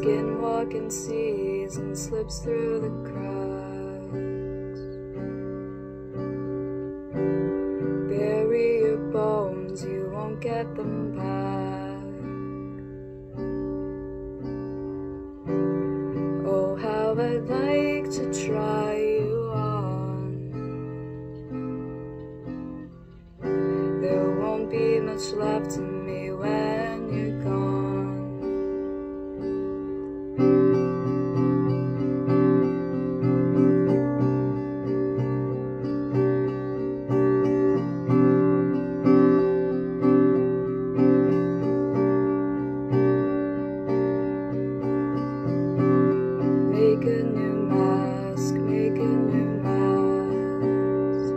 Skinwalking season slips through the cracks. Bury your bones, you won't get them back. Oh, how I'd like to try you on. There won't be much left of me when you're gone. Make a new mask, make a new mask.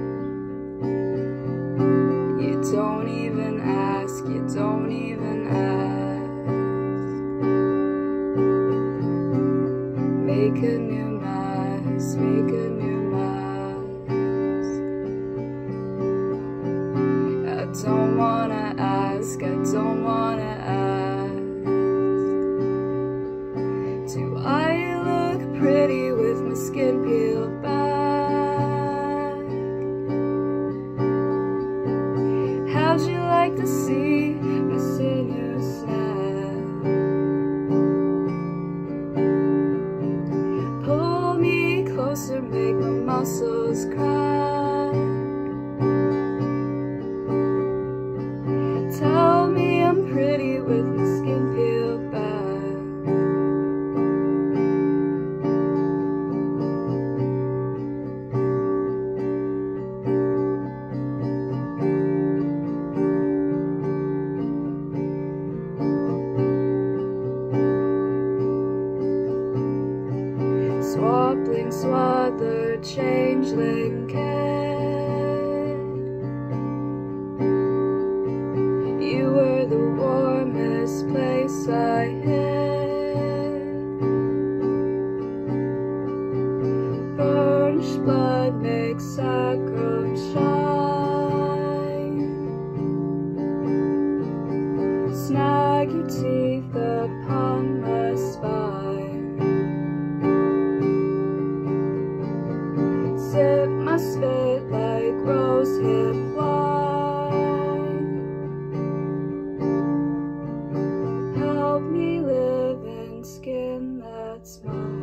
You don't even ask, you don't even ask. Make a new mask, make a new mask. I don't wanna ask, I don't wanna ask. Do I look pretty with my skin peeled back? How'd you like to see my sinews snap? Pull me closer, make my muscles crack. Tell me I'm pretty with my skin peeled back. Swapping, swather, changeling kid. You were the warmest place I hid. Burnished blood makes sacrum shine. Snag your teeth upon my spine. Sip my spit like rose-hip wine. Help me live in skin that's mine.